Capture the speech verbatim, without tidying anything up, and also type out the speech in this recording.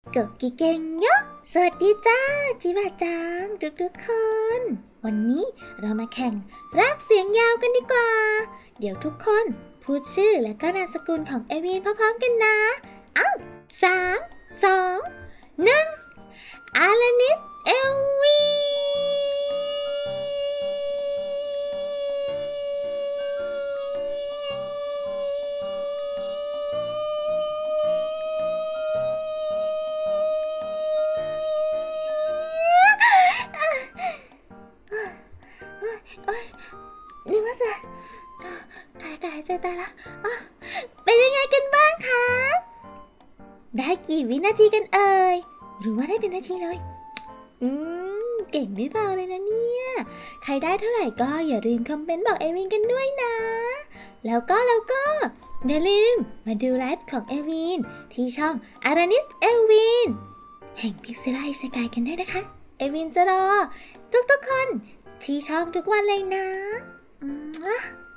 เกิดกี่เก่งเยอะสวัสดีจ้าจิบะจังทุกๆคนวันนี้เรามาแข่งรากเสียงยาวกันดีกว่าเดี๋ยวทุกคนพูดชื่อและก็นามสกุลของเอวินพร้อมๆกันนะเอ้าสามสองหนึ่งอารานิสเอลวีนึกว่าจะกายกายใจตายละเป็นยังไงกันบ้างคะได้กี่วินาทีกันเอ่ยหรือว่าได้เป็นนาทีเลยอืมเก่งไม่เบาเลยนะเนี่ยใครได้เท่าไหร่ก็อย่าลืมคอมเมนต์บอกเอวินกันด้วยนะแล้วก็แล้วก็อย่าลืมมาดูไลฟ์ของเอวินที่ช่องอารานิสเอวินแห่งพิกเซลไลสกายกันด้วยนะคะเอวินจะรอทุกๆคนที่ช่องทุกวันเลยนะอืม